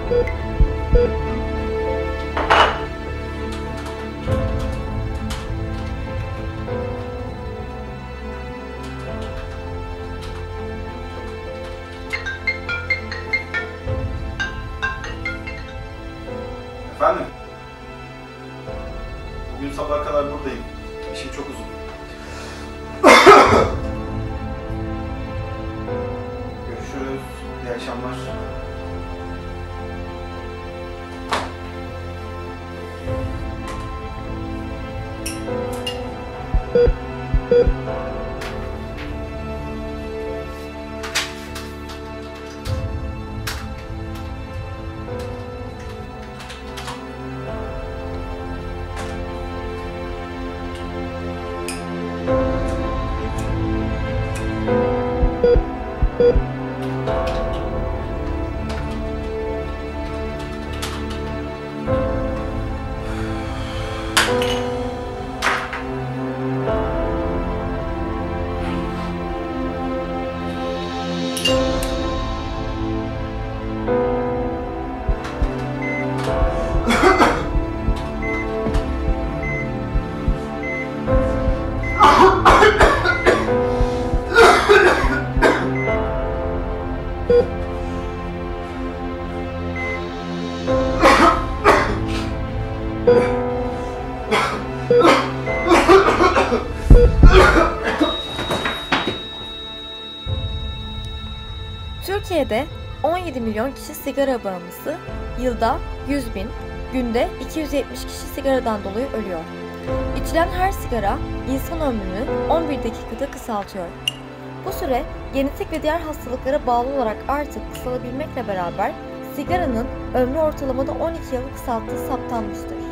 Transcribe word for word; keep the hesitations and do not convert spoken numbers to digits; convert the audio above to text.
Efendim? Bugün sabaha kadar buradayım. İşim çok uzun. Görüşürüz. İyi akşamlar. Türkiye'de on yedi milyon kişi sigara bağımlısı, yılda yüz bin, günde iki yüz yetmiş kişi sigaradan dolayı ölüyor. İçilen her sigara insan ömrünü on bir dakikada kısaltıyor. Bu süre genetik ve diğer hastalıklara bağlı olarak artık kısalabilmekle beraber sigaranın ömrü ortalamada on iki yılı kısalttığı saptanmıştır.